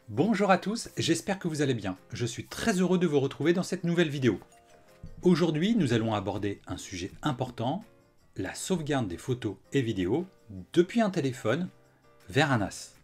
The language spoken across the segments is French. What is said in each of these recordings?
Bonjour à tous, j'espère que vous allez bien. Je suis très heureux de vous retrouver dans cette nouvelle vidéo. Aujourd'hui, nous allons aborder un sujet important, la sauvegarde des photos et vidéos depuis un téléphone vers un NAS.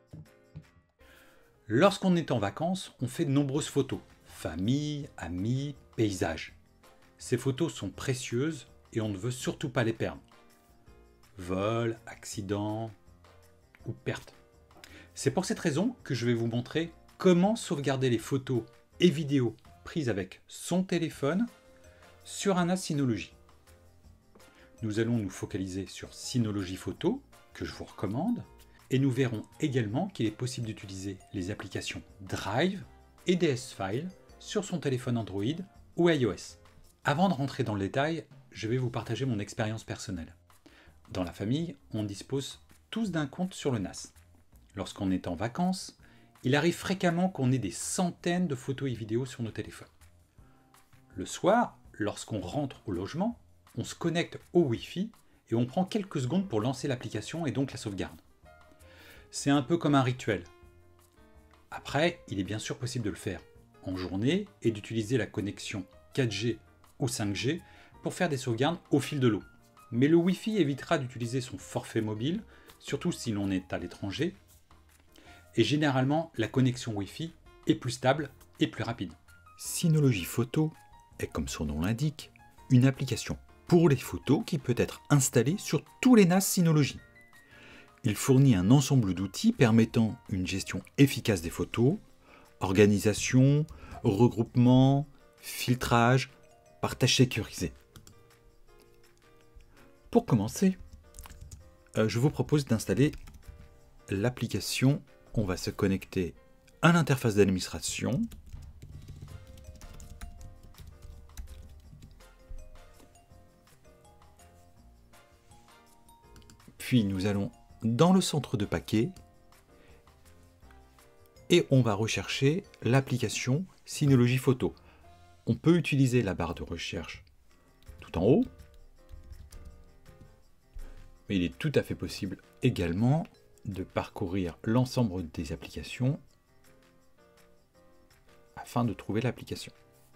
Lorsqu'on est en vacances, on fait de nombreuses photos, famille, amis, paysages. Ces photos sont précieuses et on ne veut surtout pas les perdre. Vol, accident ou perte. C'est pour cette raison que je vais vous montrer comment sauvegarder les photos et vidéos prises avec son téléphone sur un NAS Synology. Nous allons nous focaliser sur Synology Photo, que je vous recommande, et nous verrons également qu'il est possible d'utiliser les applications Drive et DS File sur son téléphone Android ou iOS. Avant de rentrer dans le détail, je vais vous partager mon expérience personnelle. Dans la famille, on dispose tous d'un compte sur le NAS. Lorsqu'on est en vacances, il arrive fréquemment qu'on ait des centaines de photos et vidéos sur nos téléphones. Le soir, lorsqu'on rentre au logement, on se connecte au Wi-Fi et on prend quelques secondes pour lancer l'application et donc la sauvegarde. C'est un peu comme un rituel. Après, il est bien sûr possible de le faire en journée et d'utiliser la connexion 4G ou 5G pour faire des sauvegardes au fil de l'eau. Mais le Wi-Fi évitera d'utiliser son forfait mobile, surtout si l'on est à l'étranger. Et généralement, la connexion Wi-Fi est plus stable et plus rapide. Synology Photo est, comme son nom l'indique, une application pour les photos qui peut être installée sur tous les NAS Synology. Il fournit un ensemble d'outils permettant une gestion efficace des photos, organisation, regroupement, filtrage, partage sécurisé. Pour commencer, je vous propose d'installer l'application. On va se connecter à l'interface d'administration. Puis nous allons dans le centre de paquets et on va rechercher l'application Synology Photo. On peut utiliser la barre de recherche tout en haut, mais il est tout à fait possible également de parcourir l'ensemble des applications afin de trouver l'application.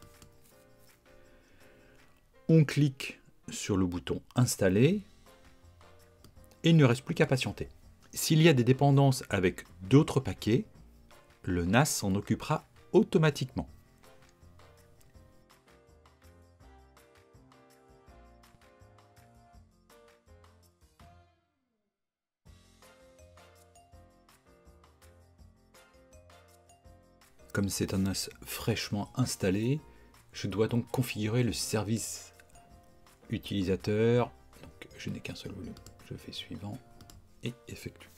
On clique sur le bouton Installer et il ne reste plus qu'à patienter. S'il y a des dépendances avec d'autres paquets, le NAS s'en occupera automatiquement. Comme c'est un NAS fraîchement installé, je dois donc configurer le service utilisateur. Donc je n'ai qu'un seul volume. Je fais suivant et effectue.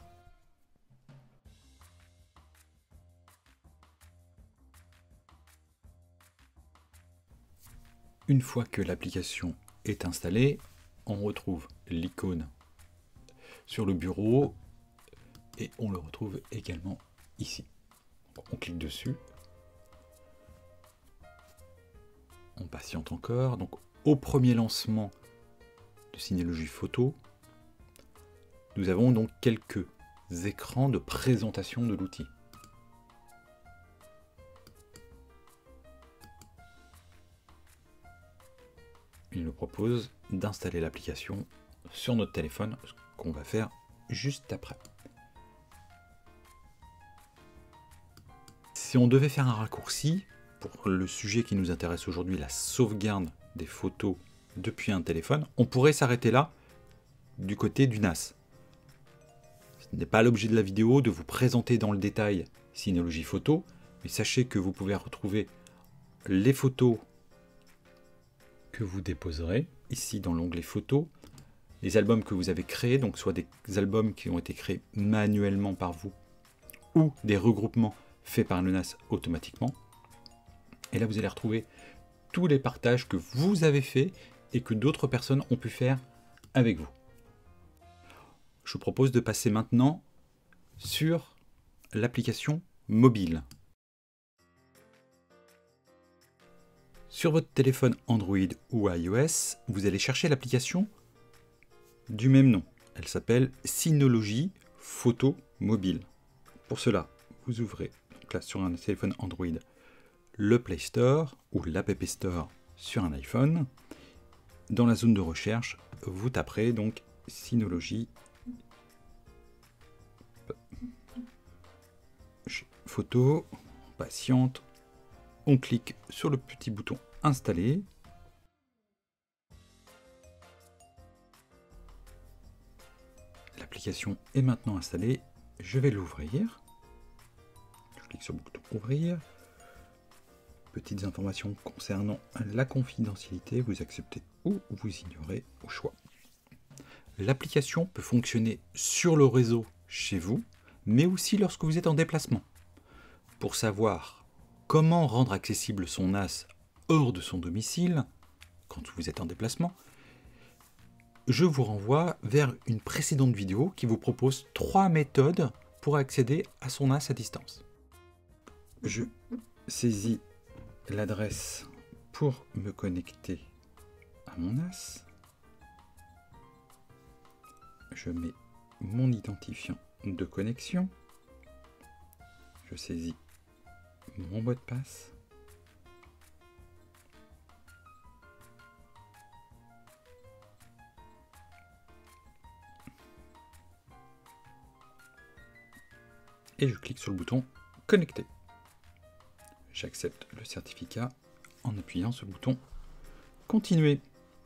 Une fois que l'application est installée, on retrouve l'icône sur le bureau et on le retrouve également ici. On clique dessus, on patiente encore. Donc au premier lancement de Synology Photo, nous avons donc quelques écrans de présentation de l'outil. Il nous propose d'installer l'application sur notre téléphone, ce qu'on va faire juste après. Si on devait faire un raccourci pour le sujet qui nous intéresse aujourd'hui, la sauvegarde des photos depuis un téléphone, on pourrait s'arrêter là du côté du NAS. Ce n'est pas l'objet de la vidéo de vous présenter dans le détail Synology Photo, mais sachez que vous pouvez retrouver les photos que vous déposerez ici dans l'onglet photos, les albums que vous avez créés, donc soit des albums qui ont été créés manuellement par vous ou des regroupements faits par le NAS automatiquement. Et là vous allez retrouver tous les partages que vous avez faits et que d'autres personnes ont pu faire avec vous. Je vous propose de passer maintenant sur l'application mobile. Sur votre téléphone Android ou iOS, vous allez chercher l'application du même nom. Elle s'appelle Synology Photo Mobile. Pour cela, vous ouvrez, donc là sur un téléphone Android, le Play Store ou l'App Store sur un iPhone. Dans la zone de recherche, vous taperez donc Synology photo, patiente. On clique sur le petit bouton installer. L'application est maintenant installée. Je vais l'ouvrir. Je clique sur le bouton ouvrir. Petites informations concernant la confidentialité. Vous acceptez ou vous ignorez au choix. L'application peut fonctionner sur le réseau chez vous, mais aussi lorsque vous êtes en déplacement. Pour savoir comment rendre accessible son NAS hors de son domicile, quand vous êtes en déplacement, je vous renvoie vers une précédente vidéo qui vous propose 3 méthodes pour accéder à son NAS à distance. Je saisis l'adresse pour me connecter à mon NAS. Je mets mon identifiant de connexion. Je saisis mon mot de passe. Et je clique sur le bouton connecter. J'accepte le certificat en appuyant sur le bouton continuer.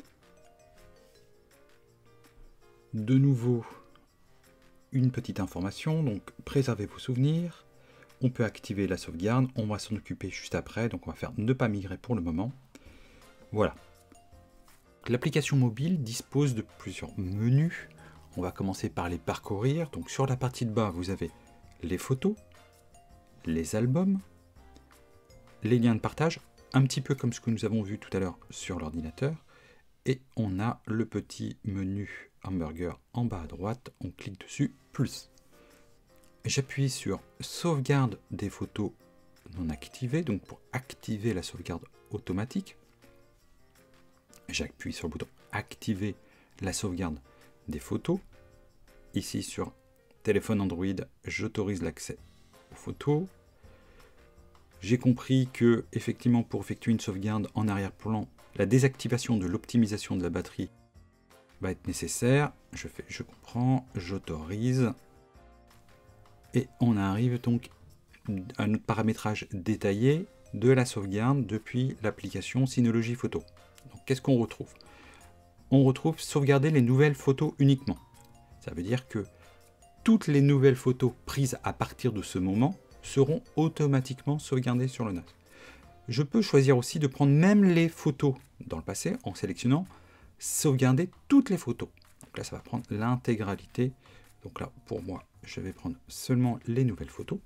De nouveau, une petite information, donc préservez vos souvenirs. On peut activer la sauvegarde, on va s'en occuper juste après, donc on va faire ne pas migrer pour le moment. Voilà. L'application mobile dispose de plusieurs menus. On va commencer par les parcourir. Donc sur la partie de bas, vous avez les photos, les albums, les liens de partage, un petit peu comme ce que nous avons vu tout à l'heure sur l'ordinateur. Et on a le petit menu hamburger en bas à droite. On clique dessus, plus. J'appuie sur sauvegarde des photos non activées, donc pour activer la sauvegarde automatique. J'appuie sur le bouton activer la sauvegarde des photos. Ici sur téléphone Android, j'autorise l'accès aux photos. J'ai compris que effectivement pour effectuer une sauvegarde en arrière-plan, la désactivation de l'optimisation de la batterie va être nécessaire. Je fais je comprends, j'autorise. Et on arrive donc à notre paramétrage détaillé de la sauvegarde depuis l'application Synology Photo. Donc qu'est-ce qu'on retrouve? On retrouve sauvegarder les nouvelles photos uniquement. Ça veut dire que toutes les nouvelles photos prises à partir de ce moment seront automatiquement sauvegardées sur le NAS. Je peux choisir aussi de prendre même les photos dans le passé en sélectionnant sauvegarder toutes les photos. Donc là, ça va prendre l'intégralité. Donc là, pour moi, je vais prendre seulement les nouvelles photos.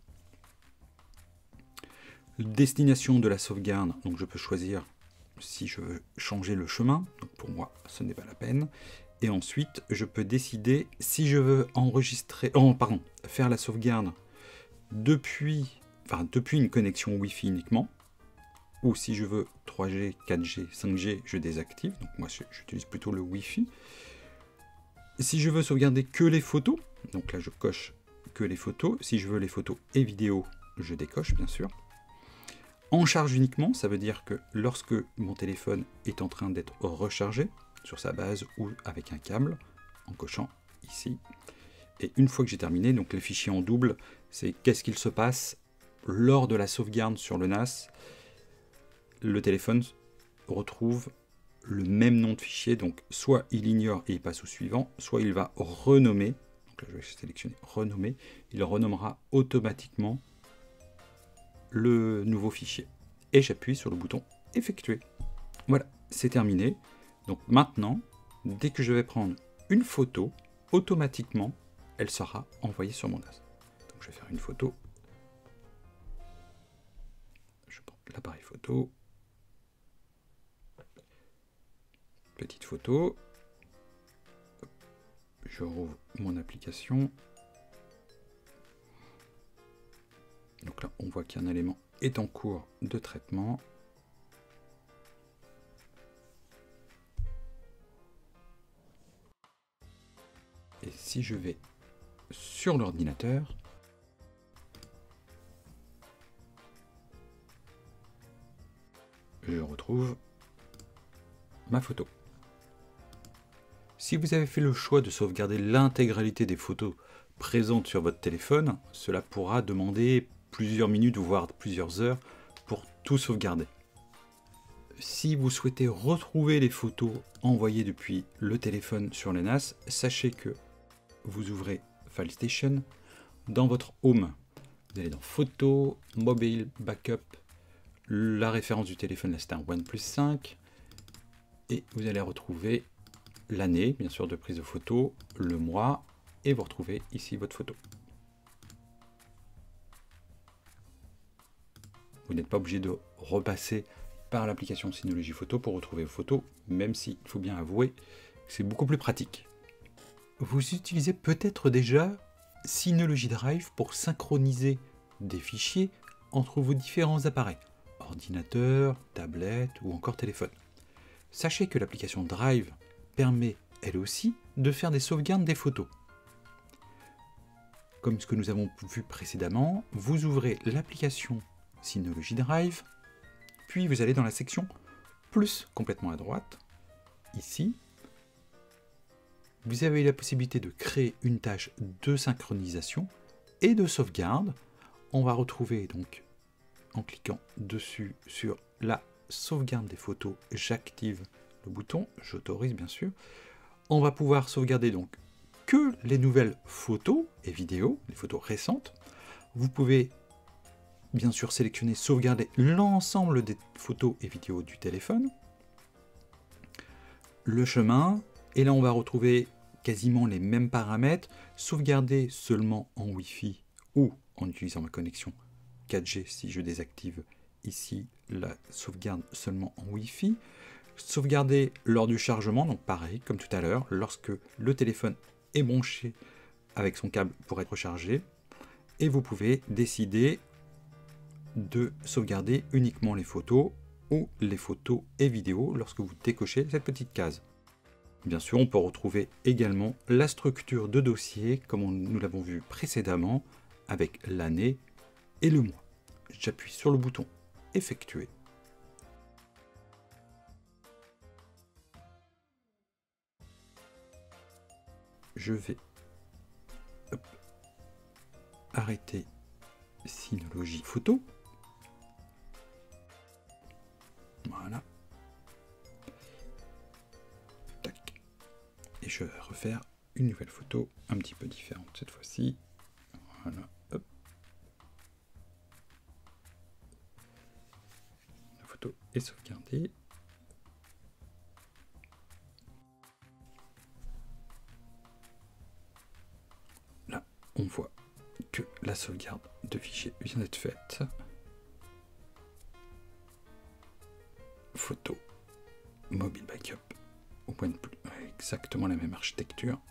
Destination de la sauvegarde, donc je peux choisir si je veux changer le chemin. Donc pour moi, ce n'est pas la peine. Et ensuite, je peux décider si je veux enregistrer, faire la sauvegarde depuis une connexion Wi-Fi uniquement, ou si je veux 3G, 4G, 5G, je désactive. Donc moi, j'utilise plutôt le Wi-Fi. Si je veux sauvegarder que les photos, donc là je coche que les photos. Si je veux les photos et vidéos, je décoche bien sûr. En charge uniquement, ça veut dire que lorsque mon téléphone est en train d'être rechargé sur sa base ou avec un câble, en cochant ici. Et une fois que j'ai terminé, donc les fichiers en double, c'est qu'est-ce qu'il se passe lors de la sauvegarde sur le NAS. Le téléphone retrouve le même nom de fichier, donc soit il ignore et il passe au suivant, soit il va renommer, donc là je vais sélectionner renommer, il renommera automatiquement le nouveau fichier. Et j'appuie sur le bouton effectuer. Voilà, c'est terminé. Donc maintenant, dès que je vais prendre une photo, automatiquement, elle sera envoyée sur mon NAS. Donc je vais faire une photo. Je prends l'appareil photo. Petite photo. Je rouvre mon application. Donc là, on voit qu'un élément est en cours de traitement. Et si je vais sur l'ordinateur, je retrouve ma photo. Si vous avez fait le choix de sauvegarder l'intégralité des photos présentes sur votre téléphone, cela pourra demander plusieurs minutes, voire plusieurs heures pour tout sauvegarder. Si vous souhaitez retrouver les photos envoyées depuis le téléphone sur le NAS, sachez que vous ouvrez File Station dans votre Home. Vous allez dans Photos, Mobile, Backup, la référence du téléphone, là c'est un OnePlus 5, et vous allez retrouver l'année, bien sûr, de prise de photo, le mois, et vous retrouvez ici votre photo. Vous n'êtes pas obligé de repasser par l'application Synology Photo pour retrouver vos photos, même s'il faut bien avouer que c'est beaucoup plus pratique. Vous utilisez peut-être déjà Synology Drive pour synchroniser des fichiers entre vos différents appareils, ordinateur, tablette ou encore téléphone. Sachez que l'application Drive permet, elle aussi, de faire des sauvegardes des photos. Comme ce que nous avons vu précédemment, vous ouvrez l'application Synology Drive, puis vous allez dans la section Plus, complètement à droite, ici. Vous avez la possibilité de créer une tâche de synchronisation et de sauvegarde. On va retrouver donc, en cliquant dessus sur la sauvegarde des photos, j'active le bouton, j'autorise bien sûr. On va pouvoir sauvegarder donc que les nouvelles photos et vidéos, les photos récentes. Vous pouvez bien sûr sélectionner sauvegarder l'ensemble des photos et vidéos du téléphone. Le chemin, et là on va retrouver quasiment les mêmes paramètres, sauvegarder seulement en Wi-Fi ou en utilisant ma connexion 4G si je désactive ici la sauvegarde seulement en Wi-Fi. Sauvegarder lors du chargement, donc pareil comme tout à l'heure, lorsque le téléphone est branché avec son câble pour être rechargé. Et vous pouvez décider de sauvegarder uniquement les photos ou les photos et vidéos lorsque vous décochez cette petite case. Bien sûr, on peut retrouver également la structure de dossier comme nous l'avons vu précédemment avec l'année et le mois. J'appuie sur le bouton effectuer. Je vais arrêter Synology Photo. Voilà. Tac. Et je vais refaire une nouvelle photo un petit peu différente cette fois-ci. Voilà. Hop. La photo est sauvegardée. Là, on voit que la sauvegarde de fichier vient d'être faite. Photo, mobile backup, OnePlus, exactement la même architecture.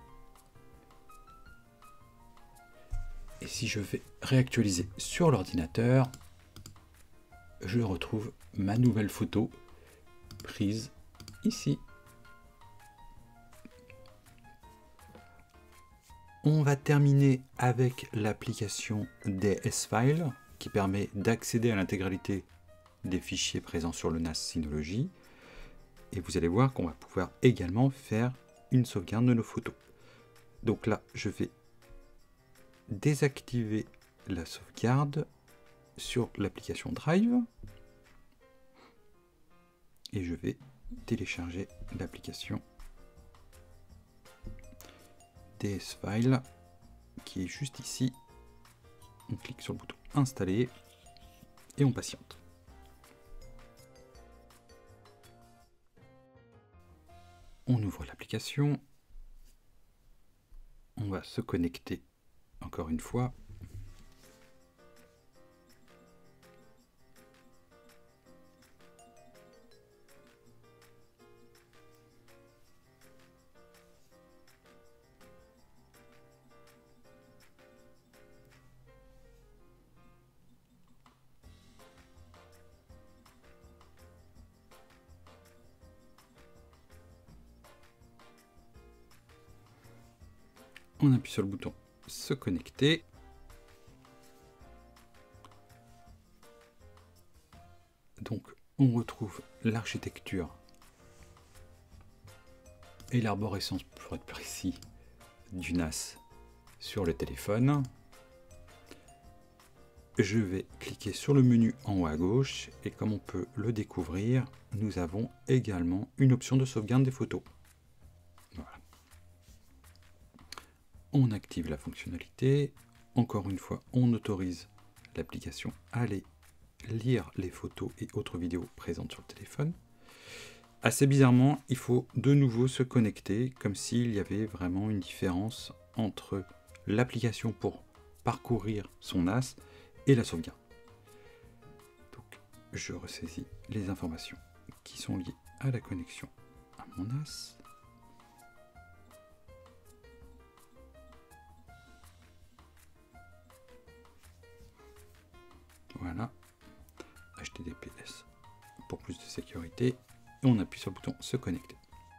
Et si je vais réactualiser sur l'ordinateur, je retrouve ma nouvelle photo prise ici. On va terminer avec l'application DS File qui permet d'accéder à l'intégralité des fichiers présents sur le NAS Synology. Et vous allez voir qu'on va pouvoir également faire une sauvegarde de nos photos. Donc là, je vais désactiver la sauvegarde sur l'application Drive. Et je vais télécharger l'application DS File qui est juste ici. On clique sur le bouton installer et on patiente. On ouvre l'application. On va se connecter encore une fois. On appuie sur le bouton se connecter. Donc on retrouve l'architecture et l'arborescence, pour être précis, du NAS sur le téléphone. Je vais cliquer sur le menu en haut à gauche et comme on peut le découvrir, nous avons également une option de sauvegarde des photos. Voilà. On active la fonctionnalité. Encore une fois, on autorise l'application à aller lire les photos et autres vidéos présentes sur le téléphone. Assez bizarrement, il faut de nouveau se connecter, comme s'il y avait vraiment une différence entre l'application pour parcourir son NAS et la sauvegarde. Donc, je ressaisis les informations qui sont liées à la connexion à mon NAS. Voilà, HTTPS pour plus de sécurité, et on appuie sur le bouton se connecter.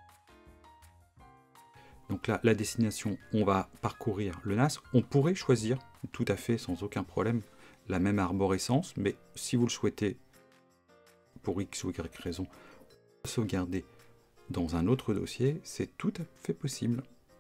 Donc là, la destination, on va parcourir le NAS. On pourrait choisir tout à fait sans aucun problème la même arborescence, mais si vous le souhaitez, pour X ou Y raison, sauvegarder dans un autre dossier, c'est tout à fait possible.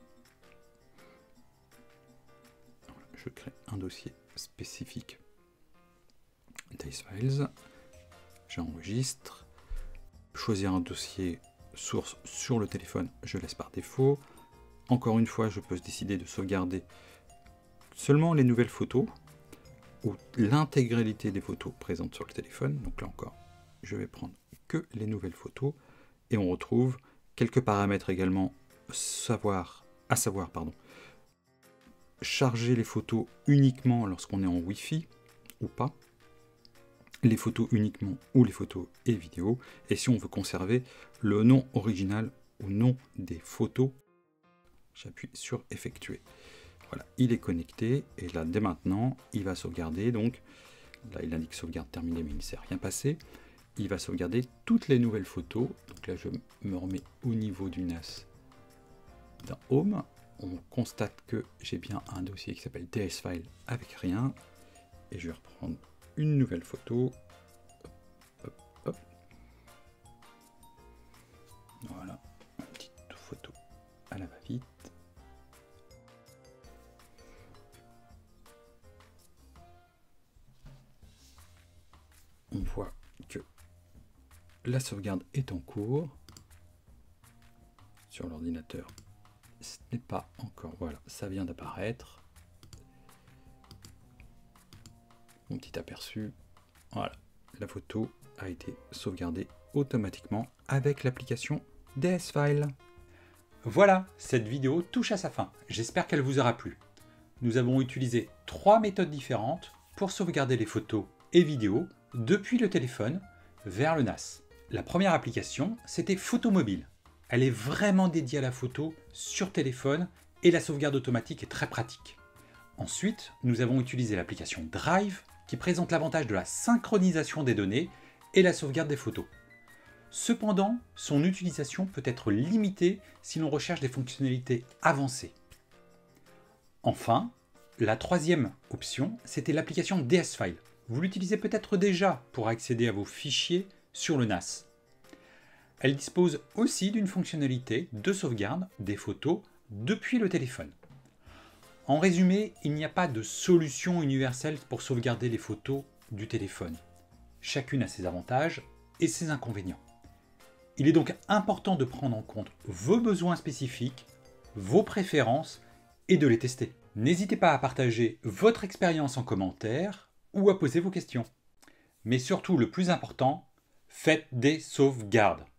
Je crée un dossier spécifique Days Files, j'enregistre, choisir un dossier source sur le téléphone, je laisse par défaut. Encore une fois, je peux décider de sauvegarder seulement les nouvelles photos ou l'intégralité des photos présentes sur le téléphone. Donc là encore, je vais prendre que les nouvelles photos et on retrouve quelques paramètres également à savoir, charger les photos uniquement lorsqu'on est en Wi-Fi ou pas, les photos uniquement ou les photos et vidéos, et si on veut conserver le nom original ou nom des photos, j'appuie sur effectuer. Voilà, il est connecté et là dès maintenant il va sauvegarder. Donc là il indique sauvegarde terminée, mais il ne s'est rien passé. Il va sauvegarder toutes les nouvelles photos. Donc là je me remets au niveau du NAS dans Home. On constate que j'ai bien un dossier qui s'appelle DS-File avec rien, et je vais reprendre une nouvelle photo. Hop, hop. Voilà, une petite photo à la va-vite. On voit que la sauvegarde est en cours sur l'ordinateur. Ce n'est pas encore, voilà, ça vient d'apparaître. Mon petit aperçu, voilà, la photo a été sauvegardée automatiquement avec l'application DS-File. Voilà, cette vidéo touche à sa fin. J'espère qu'elle vous aura plu. Nous avons utilisé 3 méthodes différentes pour sauvegarder les photos et vidéos depuis le téléphone vers le NAS. La première application, c'était Photomobile. Elle est vraiment dédiée à la photo sur téléphone et la sauvegarde automatique est très pratique. Ensuite, nous avons utilisé l'application Drive qui présente l'avantage de la synchronisation des données et la sauvegarde des photos. Cependant, son utilisation peut être limitée si l'on recherche des fonctionnalités avancées. Enfin, la troisième option, c'était l'application DS-File. Vous l'utilisez peut-être déjà pour accéder à vos fichiers sur le NAS. Elle dispose aussi d'une fonctionnalité de sauvegarde des photos depuis le téléphone. En résumé, il n'y a pas de solution universelle pour sauvegarder les photos du téléphone. Chacune a ses avantages et ses inconvénients. Il est donc important de prendre en compte vos besoins spécifiques, vos préférences et de les tester. N'hésitez pas à partager votre expérience en commentaire ou à poser vos questions. Mais surtout, le plus important, faites des sauvegardes.